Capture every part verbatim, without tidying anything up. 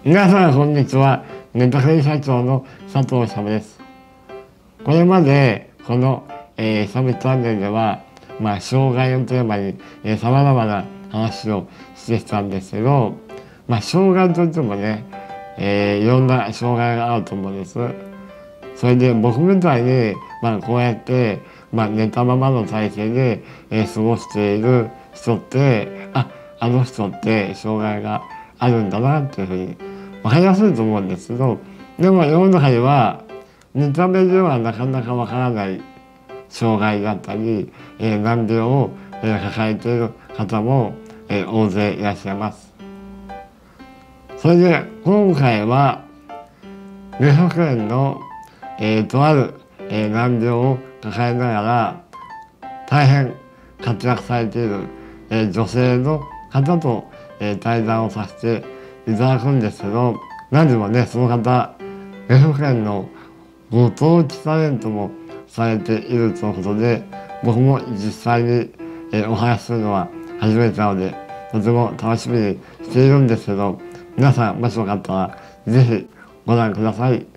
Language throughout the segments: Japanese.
皆さんこんにちは。ネットフリ社長の佐藤修です。これまでこの、えー、サブチャンネルでは、まあ、障害をテーマに、えー、様々な話をしてきたんですけど、まあ、障害といってもね、えー、いろんな障害があると思うんです。それで僕みたいに、まあ、こうやって、まあ、寝たままの体勢で、えー、過ごしている人って、あ、あの人って障害があるんだなっていうふうに分かりやすいと思うんですけど、でも世の中には見た目ではなかなか分からない障害だったり、えー、難病を、えー、抱えている方も、えー、大勢いらっしゃいます。それで今回は無保険の、えー、とある、えー、難病を抱えながら大変活躍されている、えー、女性の方と、えー、対談をさせていただくんですけど、何でもね、その方、無保険のご当地タレントもされているということで、僕も実際に、えー、お話しするのは初めてなので、とても楽しみにしているんですけど、皆さんもしよかったらぜひご覧ください。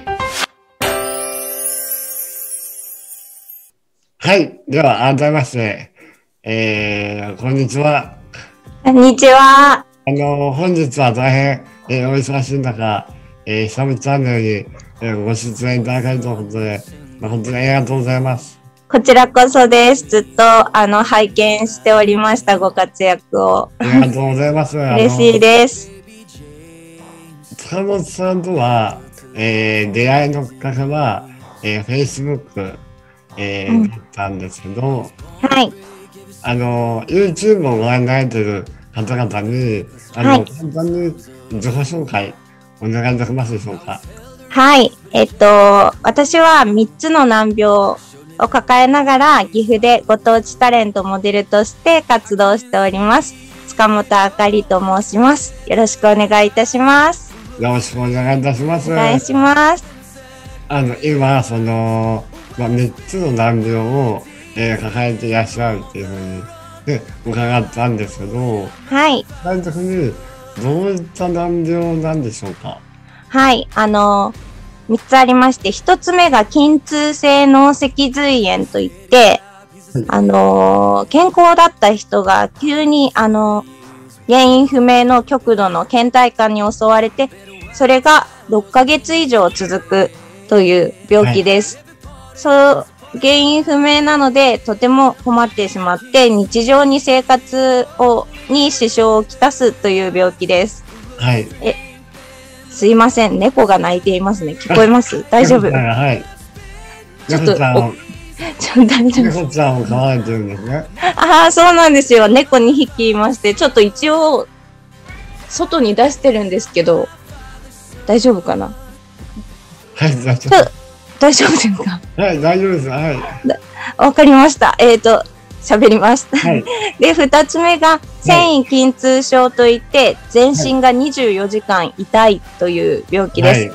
はい。では、改めまして、えー、こんにちは。 こんにちは。 あの、本日は大変、えー、お忙しい中、えー、サブチャンネルに、えー、ご出演いただけるということで、まあ、本当にありがとうございます。 こちらこそです。ずっと、あの、拝見しておりました、ご活躍を。 ありがとうございます。 嬉しいです。 塚本さんとは、えー、出会いのきっかけは、えー、Facebook、えーうん、だったんですけど、 はい。 あの、YouTube をご覧になられている方々に、あの、はい、簡単に自己紹介お願いできますでしょうか。 はい。えっと、私はみっつの難病を抱えながら、岐阜でご当地タレントモデルとして活動しております。塚本あかりと申します。よろしくお願いいたします。 よろしくお願いいたします。 お願いします。 あの、今、その、まあ、みっつの難病を、えー、抱えていらっしゃるっていうふうに、ね、伺ったんですけど、 はい。 具体的にどういった難病なんでしょうか。 はい。あの、みっつありまして、ひとつめが筋痛性脳脊髄炎といって、はい、あの、健康だった人が急に、あの、原因不明の極度の倦怠感に襲われて、それがろっかげつ以上続くという病気です。はい、そう原因不明なのでとても困ってしまって日常に生活をに支障をきたすという病気です。 はい。 え、すいません、猫が鳴いていますね。聞こえます？大丈夫？ はい。 ちょっと、ちょっと大丈夫。 猫ちゃんを飼われてるんですね。 ああ、そうなんですよ。猫にひきいまして、ちょっと一応外に出してるんですけど、大丈夫かな？ はい、大丈夫。 大丈夫ですか？ はい、大丈夫です。はい。 わかりました。えっと、喋ります。 はい、 で、二つ目が、繊維筋痛症といって、全身がにじゅうよじかん痛いという病気です。はい、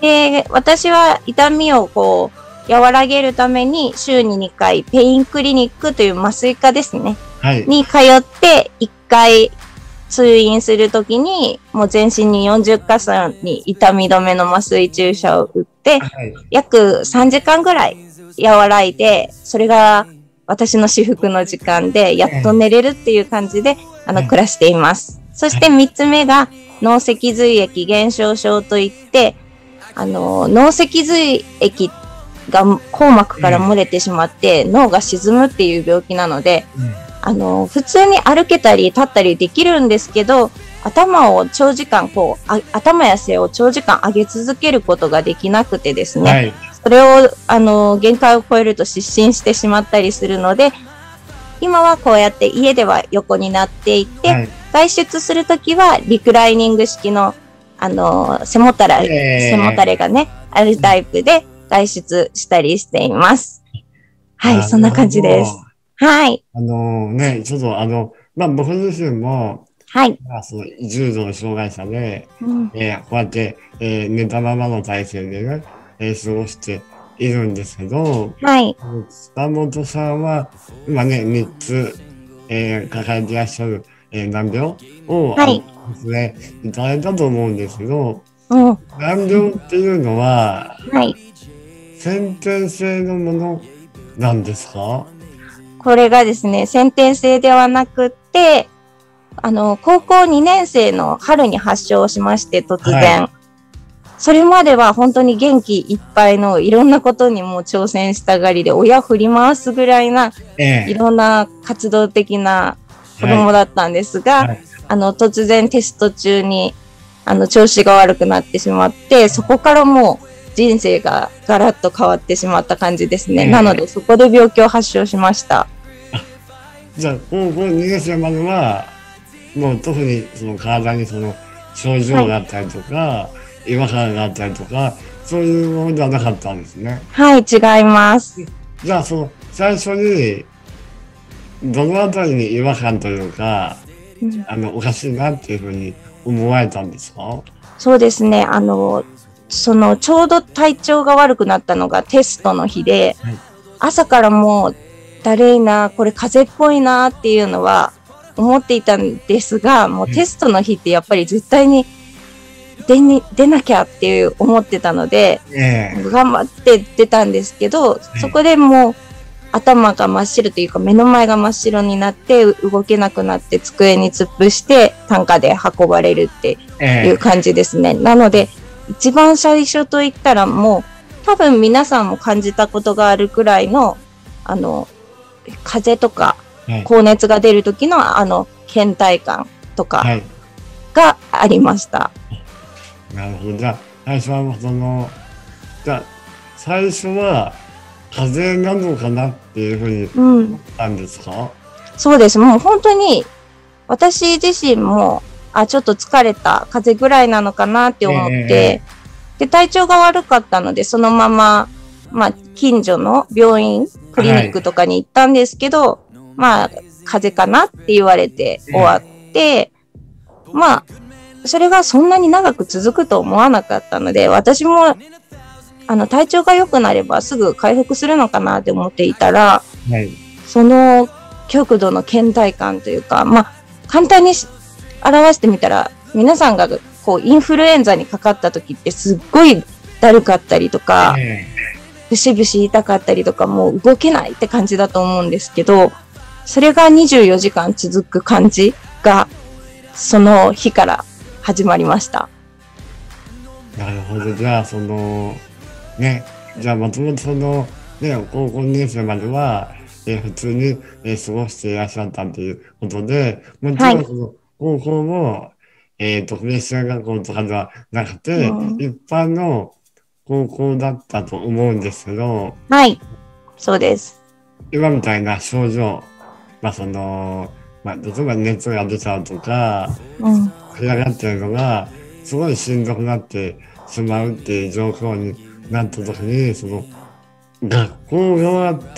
で、私は痛みをこう、和らげるために、週ににかい、ペインクリニックという麻酔科ですね。はい、に通って、いっかい通院するときに、もう全身によんじゅっか所に痛み止めの麻酔注射を打って、はい、約さんじかんぐらい和らいで、それが私の至福の時間で、やっと寝れるっていう感じで、あの、暮らしています。そしてみっつめが、脳脊髄液減少症といって、あの、脳脊髄液が硬膜から漏れてしまって、脳が沈むっていう病気なので、うん、あの、普通に歩けたり立ったりできるんですけど、頭を長時間こう、あ頭や背を長時間上げ続けることができなくてですね、はい、それを、あの、限界を超えると失神してしまったりするので、今はこうやって家では横になっていて、はい、外出するときはリクライニング式の、あの、背もたれ、えー、背もたれがね、あるタイプで外出したりしています。はい、そんな感じです。はい。 あのね、ちょっとあの、まあ、僕自身も、 はい。 まあ、その重度の障害者で、うん、えー、こうやって、えー、寝たままの体勢でね、えー、過ごしているんですけど、 はい。 塚本さんは、今ね、みっつ、えー、抱えていらっしゃるえー、難病を、 はい。 あのですね、いただいたと思うんですけど、 うん。 難病っていうのは、 はい。 先天性のものなんですか？ これがですね、先天性ではなくって、あの、高校にねん生の春に発症しまして、突はい。 然。それまでは本当に元気いっぱいのいろんなことにも挑戦したがりで、親振り回すぐらいなええ。 いろんな活動的な子はい。 供だったんですが、 はい。 あの、突然テスト中に、あの、調子が悪くなってしまって、そこからもう人生がガラッと変わってしまった感じですね。なので、 ええ。 そこで病気を発症しました。 じゃあ、高校にねん生までは、もう特にその体にその症はい。 状があったりとか、違和感があったりとか、そういうものではなかったんですね。 はい、違います。 じゃあ、その最初に、どのあたりに違和感というか、 うん、 あの、おかしいなっていうふうに思われたんですか？ そうですね。あの、その、ちょうど体調が悪くなったのがテストの日で、 はい。 朝からもう、だるいな、これ風邪っぽいなっていうのは思っていたんですが、もうテストの日ってやっぱり絶対に出に出なきゃっていう思ってたので、 ええ。 頑張って出たんですけど、 はい。 そこでもう頭が真っ白というか目の前が真っ白になって動けなくなって机に突っ伏して担架で運ばれるっていうえ感じですね。なので、一番最初といったらもう多分皆さんも感じたことがあるくらいの、あの、風邪とかえ。はい。 高熱が出る時のあの倦怠感とかはい。 がありました。 なるほど。じゃあ、最初はその、じゃあ、最初は風邪なのかなっていうふうにうん。 思ったんですか？ そうです。もう本当に私自身も、あ、ちょっと疲れた、風邪ぐらいなのかなってえ思って、 え、 で、体調が悪かったので、そのまま、まあ、近所の病院、クリニックはい。 とかに行ったんですけど、まあ、風邪かなって言われて終わええ、 って、まあ、それがそんなに長く続くと思わなかったので、私も、あの、体調が良くなればすぐ回復するのかなって思っていたら、 はい。 その極度の倦怠感というか、まあ、簡単に表してみたら、皆さんがこうインフルエンザにかかった時ってすっごいだるかったりとえか、 え、 ブシブシ痛かったりとか、もう動けないって感じだと思うんですけど、それがにじゅうよじかん続く感じが、その日から始まりました。 なるほど。じゃあ、その、ね、じゃあ、もともとその、ね、高校にねん生までは、えー普通に、えー過ごしていらっしゃったということで、もちはい。 ろんその高校も、えー特別支援学校とかではなくて、 うん、 一般の高校だったと思うんですけど、 はい。そうです。 今みたいな症状、まあその、まあ、例えば熱が出ちゃうとか、 うん。 暗がってるのが、すごいしんどくなってしまうっていう状況になった時に、その、学校側って、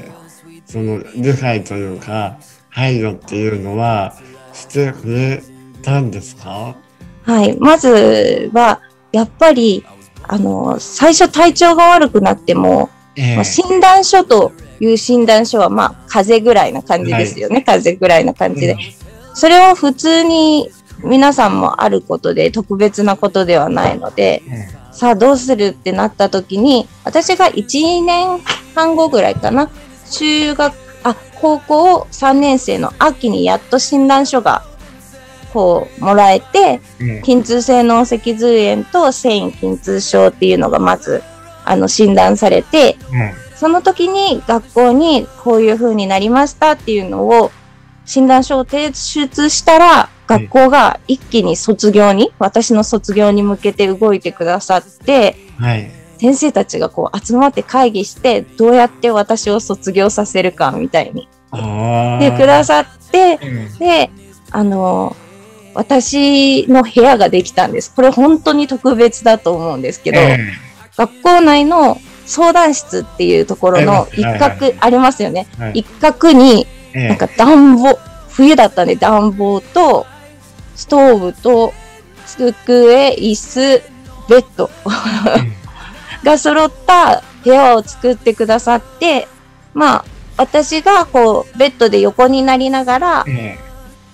その、理解というか、配慮っていうのはしてくれたんですか？ はい。まずは、やっぱり、あの、最初体調が悪くなっても、まあ、 ええ、 診断書という診断書は、まあ、風邪ぐらいな感じはい。 ですよね。風邪ぐらいな感じで。 うん、 それを普通に皆さんもあることで、特別なことではないので、 ええ、 さあどうするってなった時に、私がいち、にねんはん後ぐらいかな、中学、あ、高校さんねん生の秋にやっと診断書がこうもらえて、 ええ、 筋痛性脳脊髄炎と繊維筋痛症っていうのがまずあの診断されて、 ええ、 その時に学校にこういう風になりましたっていうのを診断書を提出したら、学校が一気に卒業に、私の卒業に向けて動いてくださって、 はい。 先生たちがこう集まって会議して、どうやって私を卒業させるかみたいに。で、くだああ、 さって、 ええ、 で、あの、私の部屋ができたんです。これ本当に特別だと思うんですけえど、 え、 学校内の相談室っていうところあります。 の一はいはい。 角ありますよね。 はい。 一角になんかええ、 暖房、冬だったんで暖房とストーブと机、椅子、ベッドええ、 が揃った部屋を作ってくださって、まあ私がこうベッドで横になりながらええ、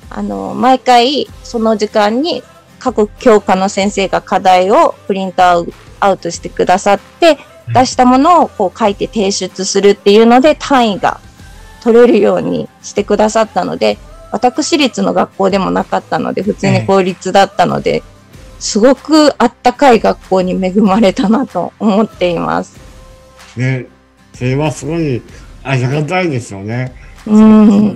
あの、毎回その時間に各教科の先生が課題をプリントアウアウトしてくださって、出したものをこう書いて提出するっていうので単位が取れるようにしてくださったので、私立の学校でもなかったので、普通に公立だったので、すごくあったかい学校に恵まれたなと思っています。 ね、それはすごいありがたいですよね。 うん。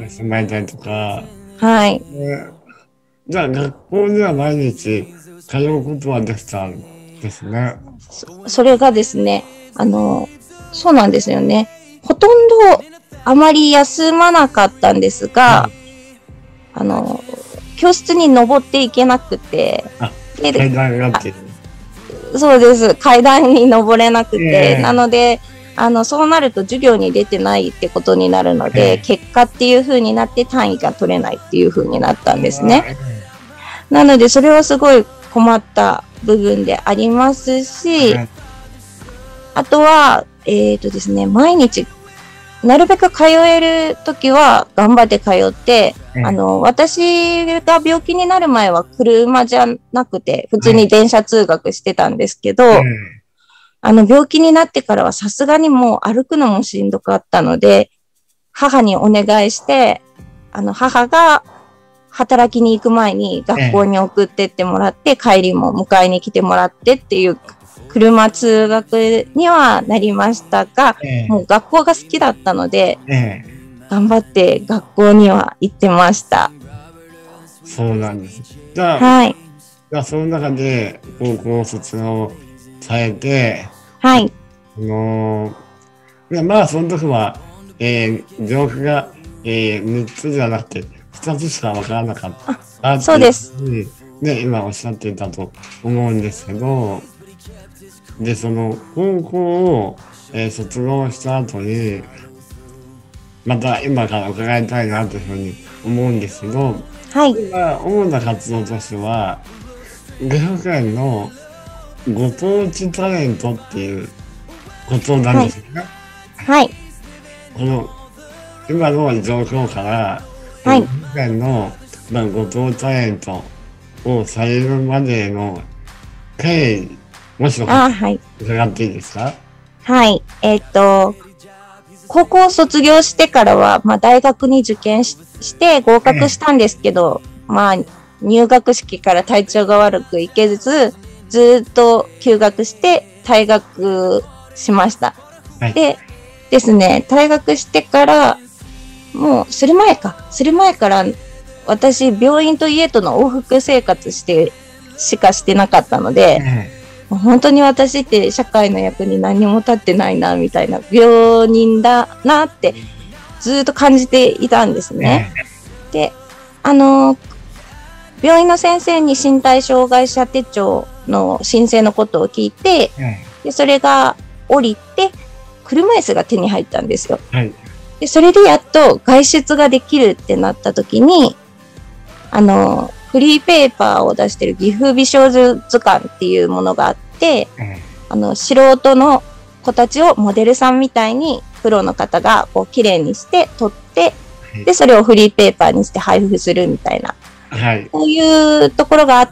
住まいたりとか。 はい。 ね、じゃあ学校には毎日通うことはできたんですね。 そ、それがですね、あの、そうなんですよね。ほとんどあまり休まなかったんですが、 はい、 あの、教室に登っていけなくて、 あ、階段があって。 そうです。階段に登れなくて、 えー、 なので、あの、そうなると授業に出てないってことになるので、 えー、 結果っていう風になって単位が取れないっていう風になったんですね。なので、それはすごい困った部分でありますし、 はい、 あとは、えっとですね、毎日、なるべく通えるときは頑張って通って、 えー、 あの、私が病気になる前は車じゃなくて、普通に電車通学してたんですけど、 えー、 あの、病気になってからはさすがにもう歩くのもしんどかったので、母にお願いして、あの、母が働きに行く前に学校に送ってってもらって、帰りも迎えに来てもらってっていう車通学にはなりましたが、 えー、 もう学校が好きだったので、 えー、頑張って学校には行ってました。 そうなんです。じゃあ、 はい。 じゃあその中で高校を卒業されて、 はい。 あのー、まあその時は、えー、病気が、えー、みっつじゃなくてふたつしか分からなかったってそうです。 いうふうに、ね、今おっしゃっていたと思うんですけど、で、その高校を、えー、卒業した後に、また今から伺いたいなというふうに思うんですけど、 はい。 今、主な活動としては、岐阜県のご当地タレントっていうことなんはい。 ですよね。 はい。 この今の状況から、 はい。 岐阜県の、まあ、ご当地タレントをされるまでの経緯、もしよかったあ、はい。 ら伺っていいですか？ はい。えっと、高校を卒業してからは、まあ、大学に受験しして合格したんですけど、まあ、入学式から体調が悪く行けず、ずっと休学して退学しました。 はい、 でですね、退学してから、もう、する前か、する前から、私、病院と家との往復生活してしかしてなかったので、本当に私って社会の役に何も立ってないな、みたいな、病人だなってずっと感じていたんですね。で、あの、病院の先生に身体障害者手帳の申請のことを聞いて、でそれが降りて、車椅子が手に入ったんですよ。 はい、 でそれでやっと外出ができるってなった時に、あの、フリーペーパーを出してる岐阜美少女図鑑っていうものがあって、うん、あの、素人の子たちをモデルさんみたいにプロの方がこう綺麗にして撮って、はい、で、それをフリーペーパーにして配布するみたいな。はい。そういうところがあって、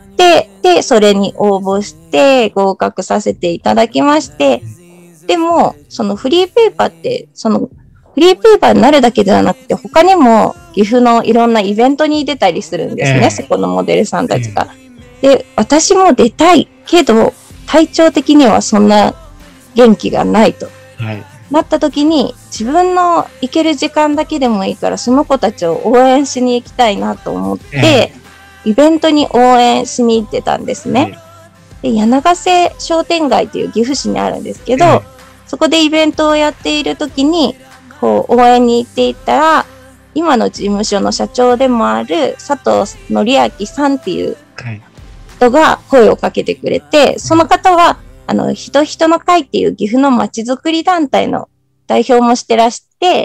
で、それに応募して合格させていただきまして、でも、そのフリーペーパーって、そのフリーペーパーになるだけではなくて、他にも岐阜のいろんなイベントに出たりするんですね、えー、そこのモデルさんたちが。えー、で、私も出たいけど、体調的にはそんな元気がないと。はい、なった時に、自分の行ける時間だけでもいいから、その子たちを応援しに行きたいなと思って、えー、イベントに応援しに行ってたんですね。えー、で、柳ヶ瀬商店街という岐阜市にあるんですけど、えー、そこでイベントをやっている時に、こう応援に行っていったら、今の事務所の社長でもある佐藤則明さんっていう人が声をかけてくれて、その方は、あの、人人の会っていう岐阜の街づくり団体の代表もしてらして、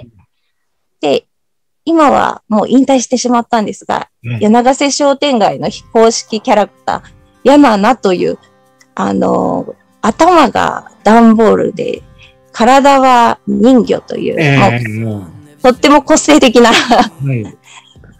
で、今はもう引退してしまったんですが、うん、柳ヶ瀬商店街の非公式キャラクター、ヤナナという、あの、頭が段ボールで、体は人魚という、えー、もうとっても個性的な、はい、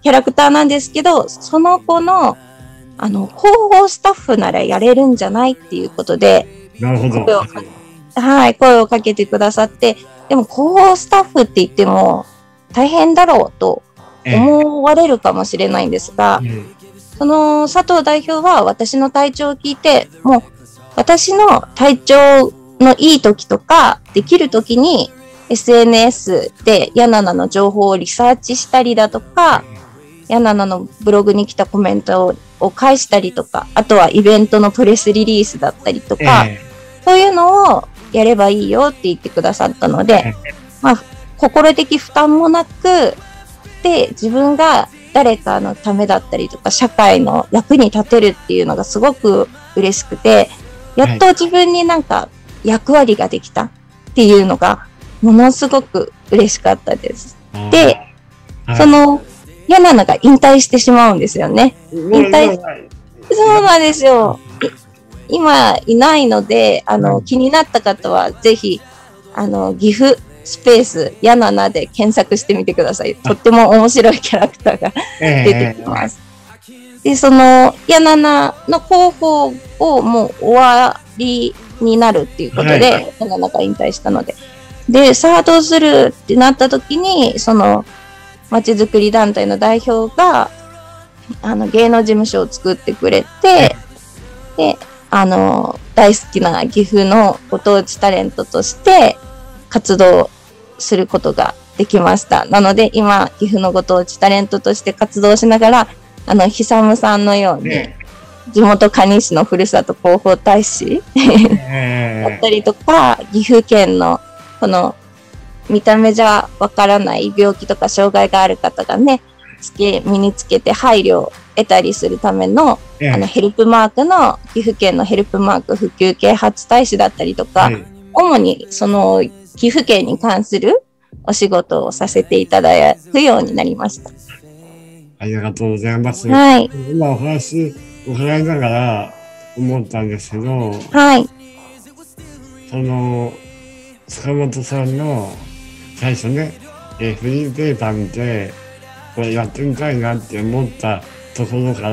キャラクターなんですけど、その子の、あの、広報スタッフならやれるんじゃないっていうことで、 なるほど。 声をかはい、声をかけてくださって、でも広報スタッフって言っても大変だろうと思われるかもしれないんですが、 ええその佐藤代表は私の体調を聞いて、もう私の体調のいい時とか、できる時に エスエヌエス でヤナナの情報をリサーチしたりだとか、ヤナナのブログに来たコメントを返したりとか、あとはイベントのプレスリリースだったりとか、 えそういうのをやればいいよって言ってくださったので、まあ、心的負担もなく、で、自分が誰かのためだったりとか、社会の役に立てるっていうのがすごく嬉しくて、やっと自分になんか役割ができたっていうのが、ものすごく嬉しかったです。 えで、 はいその、ヤナナが引退してしまうんですよね。引退、そうなんですよ。今いないので、あの、気になった方はぜひ、あの、岐阜スペースヤナナで検索してみてください。とっても面白いキャラクターが出てきます。で、その、ヤナナの広報をもう終わりになるっていうことで、 はい、 ヤナナが引退したので。で、さあどうするってなった時に、その、まちづくり団体の代表が、あの、芸能事務所を作ってくれて、で、あの、大好きな岐阜のご当地タレントとして活動することができました。なので今、岐阜のご当地タレントとして活動しながら、あの、久むさんのように、地元蟹市のふるさと広報大使だったりとか、岐阜県のこの見た目じゃわからない病気とか障害がある方がね、つけ、身につけて配慮を得たりするための、 ええ、 あの、ヘルプマークの、岐阜県のヘルプマーク普及啓発大使だったりとか、はい、主にその、岐阜県に関するお仕事をさせていただくようになりました。 ありがとうございます。 はい。 今お話伺いながら思ったんですけど、 はい。 その、塚本さんの最初ね、えー、フリーペーパー見て、これやってみたいなって思ったところから、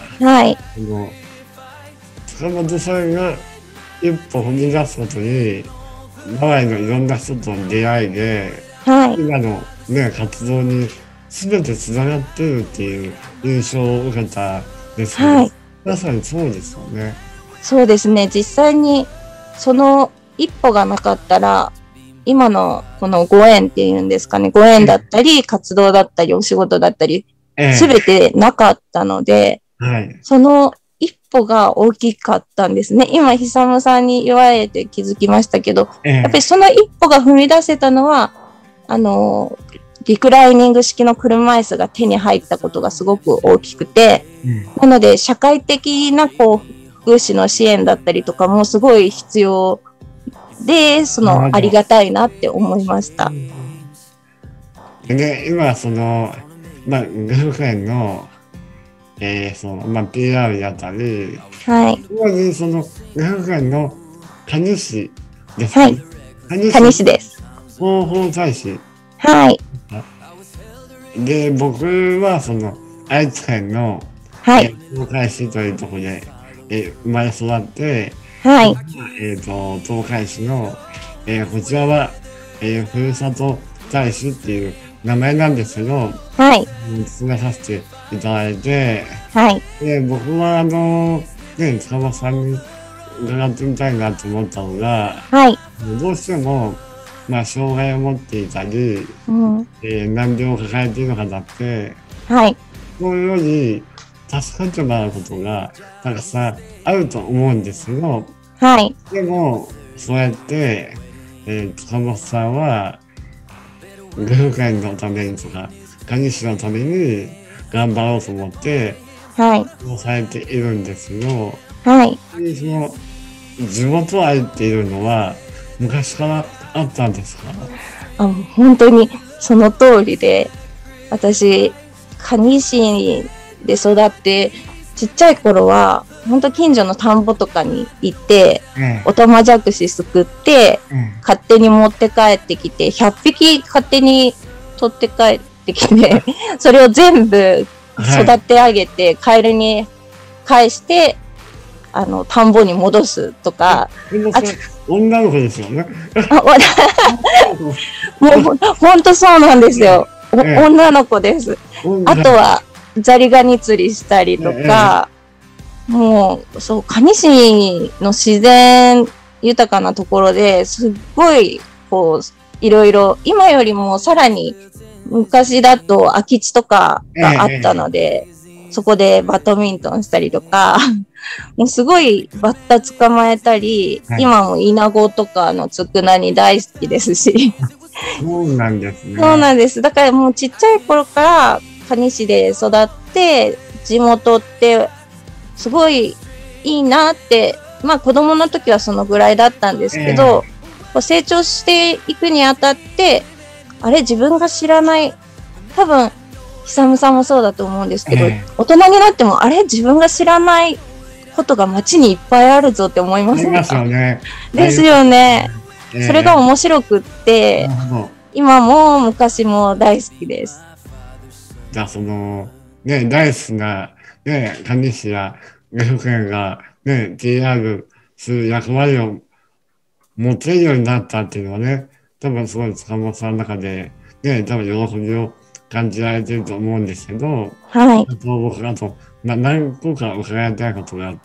はい。 その塚本さんが一歩踏み出すことに、周りのいろんな人との出会いで、 はい、 今の、ね、活動に全てつながってるっていう印象を受けたんですけど、はい、まさにそうですよね。 そうですね。実際にその一歩がなかったら、今のこのご縁っていうんですかね、ご縁だったり、活動だったり、お仕事だったり、すべてなかったので、 えーはい、 その一歩が大きかったんですね。今、久むさんに言われて気づきましたけど、えー、やっぱりその一歩が踏み出せたのは、あの、リクライニング式の車椅子が手に入ったことがすごく大きくて、うん、なので、社会的なこう、福祉の支援だったりとかもすごい必要で、その、ありがたいなって思いました。 で、今、その、まあ、岐阜県の、えー、その、まあ、ピーアール だったり、 はい。 主にその、岐阜県の蟹市ですね。 はい。蟹市です。 広報大使。 はい。 で、僕は、その、愛知県の、 はい。 東海市というところで、えー、生まれ育って、 はい。 えっと、東海市の、えー、こちらは、えー、ふるさと大使っていう名前なんですけど、 はい。 進めさせていただいて、 はい。 で、僕は、あの、ね、塚本さんに伺ってみたいなと思ったのが、 はい。 どうしても、まあ、障害を持っていたり、 うんえー、難病を抱えている方って、 はい。 そういうように助かってもらうことがたくさんあると思うんですけど、 はい。 でも、そうやって、えー、塚本さんは、岐阜県のためにとか、蟹市のために頑張ろうと思って、 はい。 そうされているんですよ。 はい。 その、地元愛っていうのは、昔からあったんですか？ あ、本当にその通りで、私、蟹市で育って、ちっちゃい頃は、本当近所の田んぼとかに行って、うん、オタマジャクシすくって、うん、勝手に持って帰ってきて、ひゃっぴき勝手に取って帰っってきて、それを全部育て上げて、カエルに返して、あの、田んぼに戻すとか。 あ、女の子ですよね。 もう、ほんとそうなんですよ。ええ、女の子です。あとは、ザリガニ釣りしたりとか、ええ、もう、そう、蟹市の自然豊かなところですっごい、こう、いろいろ、今よりもさらに昔だと空き地とかがあったので、ええ、そこでバドミントンしたりとか、もうすごいバッタ捕まえたり、はい、今もイナゴとかの佃煮大好きですし。 そうなんですね。 そうなんです。だからもうちっちゃい頃から蟹市で育って、地元ってすごいいいなって、まあ子供の時はそのぐらいだったんですけど、えー、成長していくにあたって、あれ自分が知らない、多分、久さんもそうだと思うんですけど、えー、大人になってもあれ自分が知らないことが街にいっぱいあるぞって思いますね。 ありますよね。 ですよね。えー、それが面白くって、今も昔も大好きです。 じゃあその、ね、大好きな、ね、蟹市や岐阜県が、ね、ティーアール する役割を持てるようになったっていうのはね、多分すごい塚本さんの中で、ね、多分喜びを感じられてると思うんですけど、 はい。 あと僕あと、まあ、何個か伺いたいことがあって、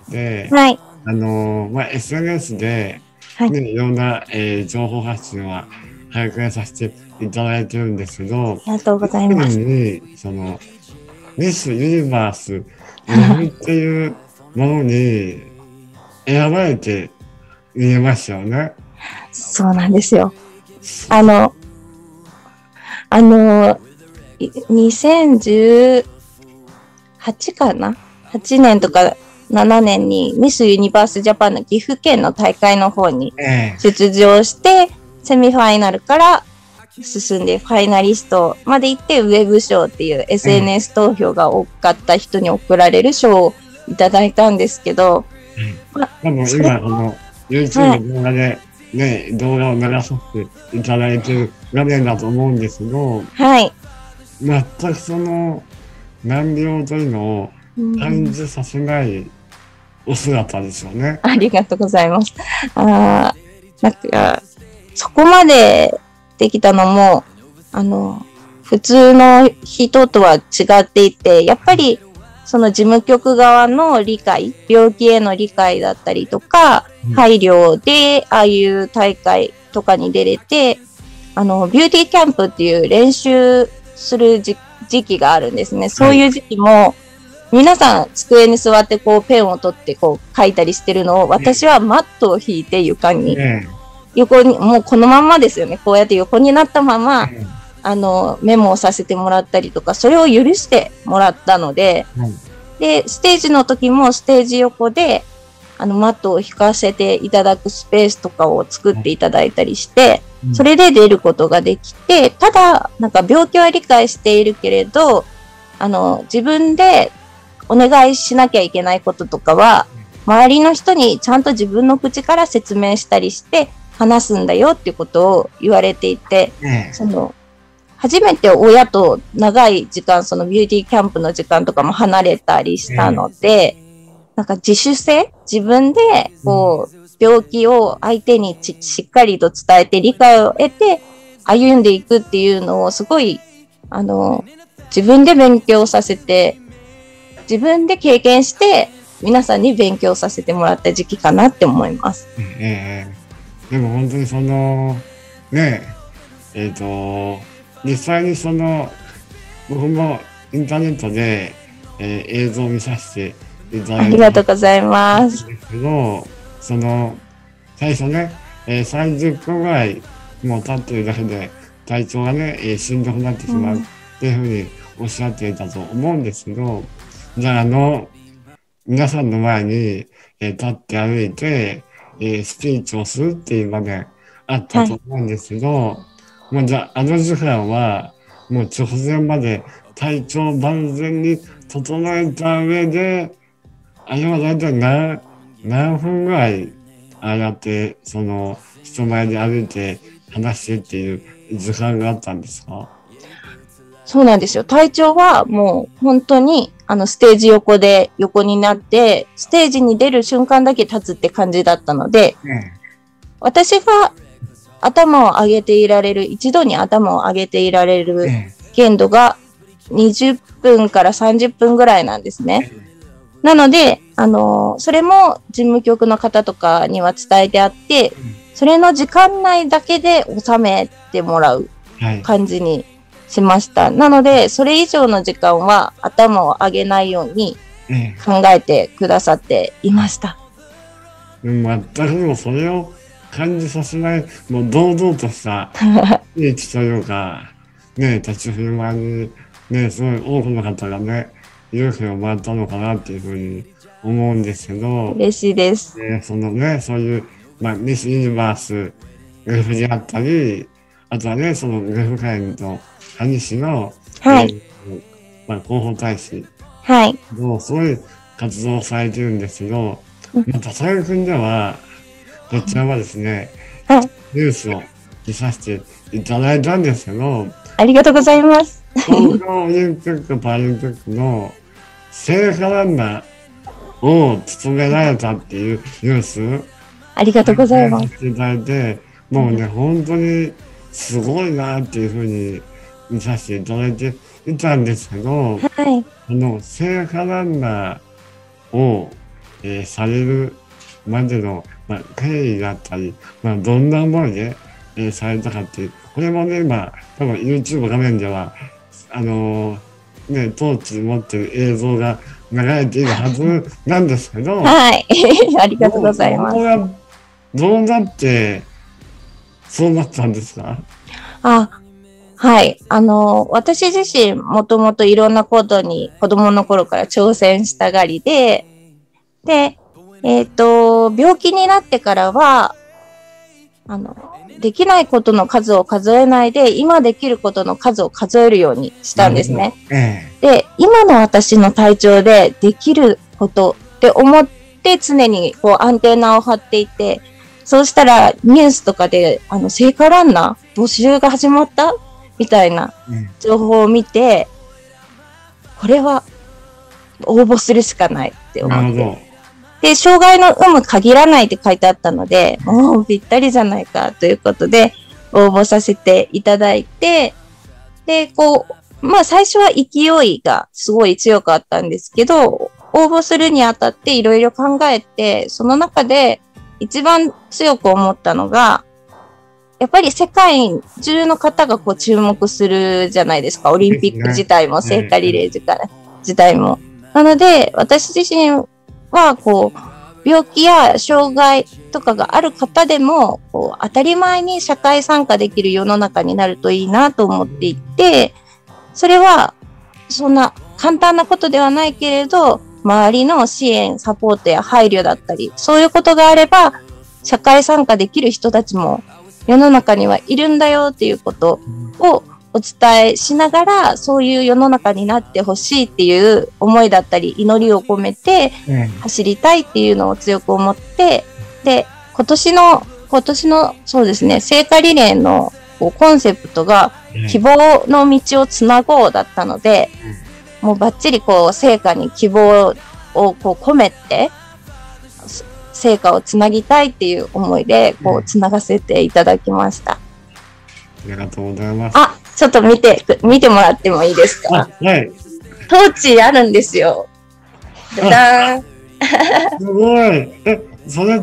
はい。 あの、まあ、エスエヌエス で、ね、はい、いろんな、えー、情報発信は拝見させていただいてるんですけど、 ありがとうございます。 にそのミス・ユニバース日本っていうものに選ばれて見えましたよね。 そうなんですよ。あの、あの、にせんじゅうはちかな ?はち 年とかななねんにミス・ユニバース・ジャパンの岐阜県の大会の方に出場して、えー、セミファイナルから進んでファイナリストまで行ってウェブ賞っていう エスエヌエス 投票が多かった人に贈られる賞をいただいたんですけど、 うん、まあ、も今この YouTube の動画で、ね、はい、動画を流させていただいている画面だと思うんですけど、 はい、 全くその難病というのを感じさせないお姿ですよね。 ありがとうございます。あなんかそこまでできたのも、あの、普通の人とは違っていて、やっぱり、その事務局側の理解、病気への理解だったりとか、配慮で、ああいう大会とかに出れて、あの、ビューティーキャンプっていう練習する時期があるんですね。そういう時期も、皆さん机に座ってこうペンを取ってこう書いたりしてるのを、私はマットを引いて床に、横に、もうこのまんまですよね。こうやって横になったまま、うん、あの、メモをさせてもらったりとか、それを許してもらったので、うん、で、ステージの時もステージ横で、あの、マットを引かせていただくスペースとかを作っていただいたりして、うん、それで出ることができて、ただ、なんか病気は理解しているけれど、あの、自分でお願いしなきゃいけないこととかは、周りの人にちゃんと自分の口から説明したりして、話すんだよっていうことを言われていて、うん、その、初めて親と長い時間、そのビューティーキャンプの時間とかも離れたりしたので、うん、なんか自主性、自分で、こう、病気を相手にしっかりと伝えて理解を得て歩んでいくっていうのをすごい、あの、自分で勉強させて、自分で経験して皆さんに勉強させてもらった時期かなって思います。 えーでも本当にその、ねえ、えっと、実際にその、僕もインターネットで、えー、映像を見させていただいて、 ありがとうございます。 ですけど、その、最初ね、えー、さんじゅっぷんぐらいもう経ってるだけで、体調がね、えー、しんどくなってしまうっていうふうにおっしゃっていたと思うんですけど、じゃあ、あの、皆さんの前に、えー、立って歩いて、えー、スピーチをするっていう場面あったと思うんですけど、はい、もうじゃあ、あの時間は、もう直前まで体調万全に整えた上で、あれは大体何、何分ぐらい、ああやって、その、人前で歩いて話してっていう時間があったんですか？ そうなんですよ。体調はもう本当に、あの、ステージ横で横になって、ステージに出る瞬間だけ立つって感じだったので、 うん、 私が頭を上げていられる、一度に頭を上げていられる限度がにじゅっぷんからさんじゅっぷんぐらいなんですね。なので、あの、それも事務局の方とかには伝えてあって、それの時間内だけで収めてもらう感じにしました。はい、なので、それ以上の時間は頭を上げないように考えてくださっていました。 うん、全くもそれを感じさせない、もう堂々とした位置というか、ね、立ち振る舞いに、ね、すごい多くの方がね、勇気をもらったのかなっていうふうに思うんですけど、 嬉しいです。 ね、そのね、そういう、まあ、ミス・ユニバース、グルフであったり、あとはね、そのグルフ会の萩市の、 はい、 えーまあ、広報大使はいの、すごい活動をされてるんですけど、また、佐賀君では、こちらはですね、 はい、 ニュースを見させていただいたんですけど、 ありがとうございます。 東京オリンピック・パラリンピックの聖火ランナーを務められたっていうニュース、 ありがとうございます。 させていただいて、もうね、本当にすごいなっていうふうに見させていただいていたんですけど、 はい、 あの、聖火ランナーを、えー、されるまでの、まあ、経緯だったり、まあ、どんな思いで、えー、されたかっていう、これもね、まあ、多分 YouTube 画面では、あのー、ね、トーチ持ってる映像が流れているはずなんですけど、 はい、ありがとうございます。 どうなって、そうなったんですか？ あ、はい。あの、私自身、もともといろんなことに子供の頃から挑戦したがりで、で、えっと、病気になってからは、あの、できないことの数を数えないで、今できることの数を数えるようにしたんですね。 ええ、で、今の私の体調でできることって思って常にこうアンテナを張っていて、そうしたらニュースとかで、あの、聖火ランナー募集が始まったみたいな情報を見て、これは応募するしかないって思って。で、障害の有無限らないって書いてあったので、もうぴったりじゃないかということで応募させていただいて、で、こう、まあ最初は勢いがすごい強かったんですけど、応募するにあたっていろいろ考えて、その中で一番強く思ったのが、やっぱり世界中の方がこう注目するじゃないですか。オリンピック自体も、聖火リレー自体も。なので、私自身は、こう、病気や障害とかがある方でも、こう、当たり前に社会参加できる世の中になるといいなと思っていて、それは、そんな簡単なことではないけれど、周りの支援、サポートや配慮だったり、そういうことがあれば、社会参加できる人たちも世の中にはいるんだよっていうことをお伝えしながら、そういう世の中になってほしいっていう思いだったり、祈りを込めて走りたいっていうのを強く思って、で、今年の、今年の、そうですね、聖火リレーのこうコンセプトが、希望の道をつなごうだったので、もうバッチリこう、聖火に希望をこう込めて、聖火をつなぎたいっていう思いで、こう、つながせていただきました。ありがとうございます。 あ、ちょっと見て、見てもらってもいいですか？ はい。 トーチあるんですよ。ダダーン。 すごい。え、それって、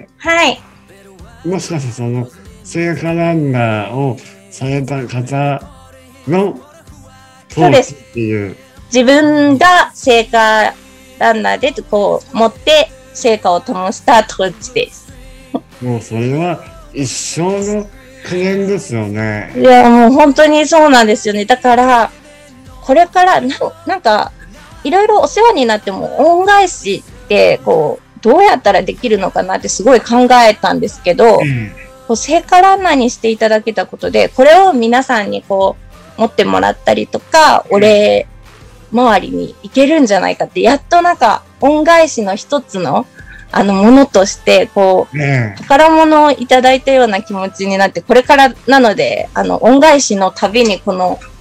はい。 もしかしてその、聖火ランナーをされた方のトーチっていう。 自分が聖火ランナーでこう持って聖火を灯したトーチです。 もうそれは一生の記念ですよね。 いや、もう本当にそうなんですよね。だから、これからな、なんか、いろいろお世話になっても恩返しって、こう、どうやったらできるのかなってすごい考えたんですけど、うん、こう聖火ランナーにしていただけたことで、これを皆さんにこう、持ってもらったりとか、お礼回りに行けるんじゃないかって、やっとなんか、恩返しの一つの、あの、ものとして、こう、ね、宝物をいただいたような気持ちになって、これからなので、あの、恩返しのたびにこの、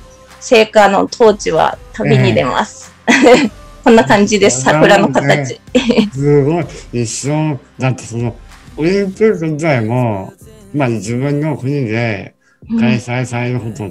聖火のトーチは旅に出ます。えー、こんな感じです、桜の形。 すごい、一緒。だってその、オリンピック自体も、まあ自分の国で開催されることって、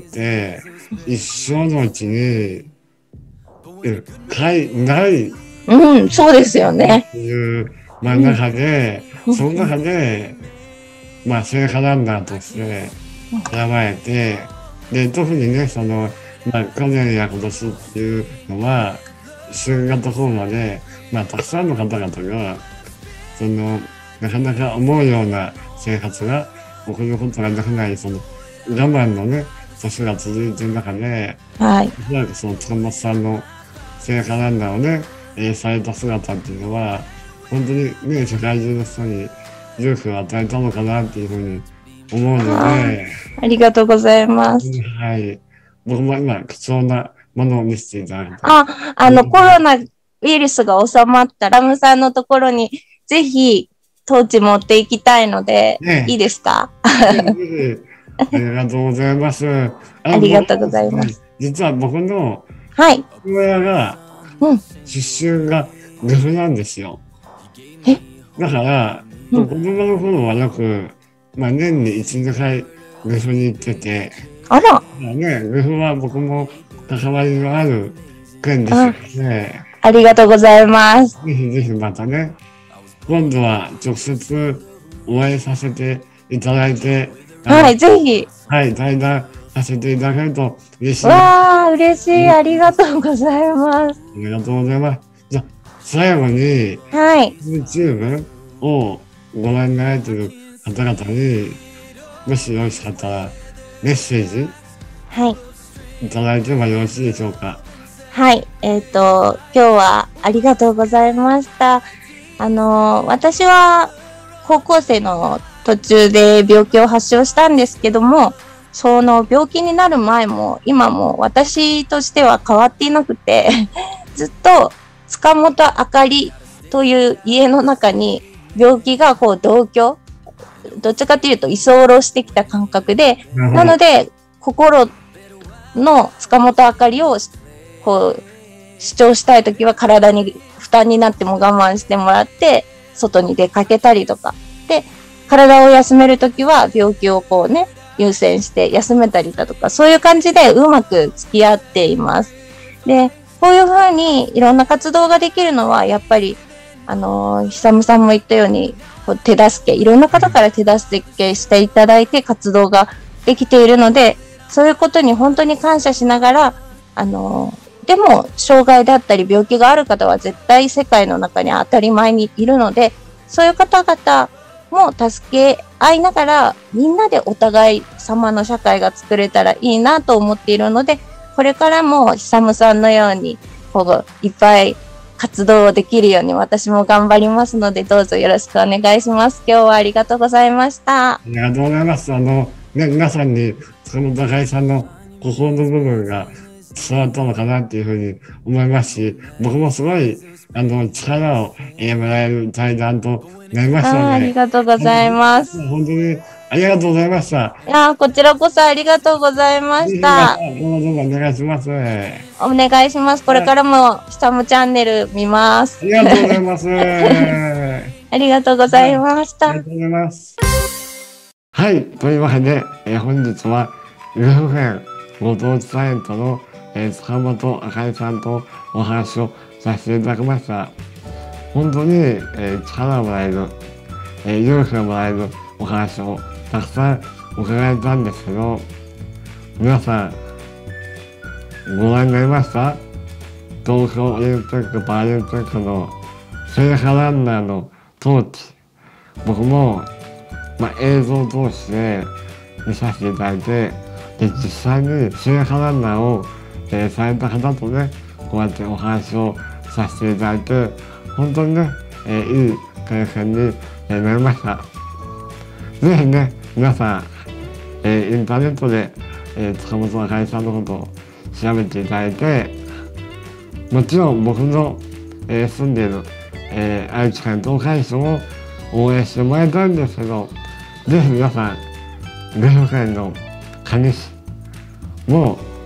うん、一生のうちに、かいない。 うん、そうですよね。 っていう、まあ中で、うん、その中で、まあ聖火ランナーとして選ばれて、で、特にね、その、まあ去年や今年っていうのは、新型コロナで、まあたくさんの方々が、その、なかなか思うような生活が送ることができない、その、我慢のね、年が続いている中で、 はい。 おそらくその、塚本さんの聖火ランナーをね、えー、された姿っていうのは、本当にね、世界中の人に勇気を与えたのかなっていうふうに思うので、 ありがとうございます。 はい。僕も今、貴重なものを見せていただいて。 あ、あの、コロナウイルスが収まったラムさんのところに、ぜひ、トーチ持っていきたいので、ね、いいですか？ ありがとうございます。ありがとうございます。 実は僕の、 はい。 父親が、出身が岐阜なんですよ。 え？ だから、うん、子供の頃はよく、まあ年にいち、にかい岐阜に行ってて、 あら。 ね、岐阜は僕も関わりのある県ですよね。 ありがとうございます。 ぜひぜひまたね、今度は直接お会いさせていただいて、 はい、ぜひ。 はい、対談させていただけると嬉しい。 わあ、嬉しい。ありがとうございます。 ありがとうございます。じゃあ、最後に、 はい。 YouTube をご覧になられている方々に、もしよろしかったら、メッセージはい。 いただいてもよろしいでしょうか。 はい。えっと、今日はありがとうございました。あの、私は高校生の途中で病気を発症したんですけども、その病気になる前も今も私としては変わっていなくて、ずっと塚本あかりという家の中に病気がこう同居、どっちかというと居候してきた感覚で、なので心の塚本あかりをこう主張したいときは体に負担になっても我慢してもらって外に出かけたりとかで、体を休めるときは病気をこうね優先して休めたりだとか、そういう感じでうまく付き合っています。で、こういうふうにいろんな活動ができるのはやっぱりあのー、ひさむさんも言ったようにこう手助け、いろんな方から手助けしていただいて活動ができているので、そういうことに本当に感謝しながら、あのー、でも障害だったり病気がある方は絶対世界の中に当たり前にいるので、そういう方々も助け合いながらみんなでお互い様の社会が作れたらいいなと思っているので、これからもひさむさんのようにこういっぱい活動できるように私も頑張りますので、どうぞよろしくお願いします。今日はありがとうございました。 ありがとうございます。あの、ね、皆さんにその高井さんの心の部分が伝わったのかなっていうふうに思いますし、僕もすごいあの力を得られる対談となりましたので、 あ, ありがとうございます。 本当にありがとうございました。 いや、こちらこそありがとうございました。 どうぞお願いします。 お願いします。これからもひさむチャンネル見ます。 ありがとうございます。 ありがとうございました。 ありがとうございます。はい、というわけで、えー、本日は岐阜県ご当地タレントの、えー、塚本あかりさんとお話をさせていただきました。本当に、えー、力をもらえる、えー、勇気をもらえるお話をたくさん伺えたんですけど、皆さんご覧になりました？東京オリンピック・パラリンピックの聖火ランナーのトーチ、僕も、まあ、映像を通して見させていただいて、で実際に聖火ランナーを、えー、された方とね、こうやってお話をさせていただいて、本当にね、えー、いい経験に、えー、なりました。ぜひね、皆さん、えー、インターネットで、えー、塚本あかりさんのことを調べていただいて、もちろん僕の、えー、住んでいる、えー、愛知県東海市を応援してもらいたいんですけど、ぜひ皆さん、岐阜県の可児市も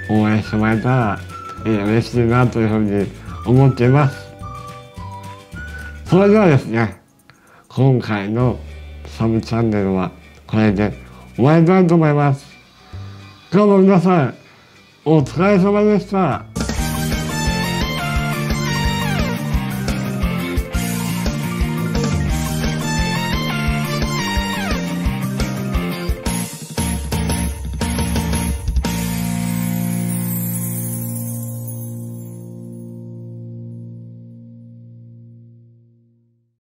応援してもらえたら、えー、嬉しいなというふうに思っています。それではですね、今回のサブチャンネルはこれで終わりたいと思います。今日も皆さん、お疲れ様でした。